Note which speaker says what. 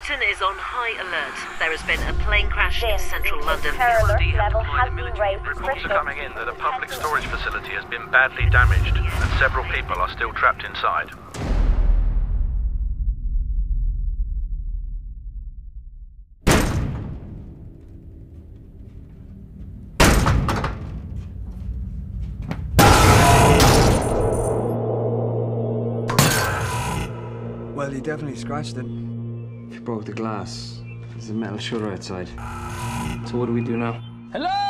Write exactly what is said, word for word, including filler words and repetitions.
Speaker 1: Britain is on high alert. There has been a plane crash in central London.
Speaker 2: Terror alert level has been raised.
Speaker 3: Reports are coming in that a public storage facility has been badly damaged and several people are still trapped inside.
Speaker 4: Well, he definitely scratched it.
Speaker 5: He broke the glass. There's a metal shutter outside. So what do we do now?
Speaker 6: Hello?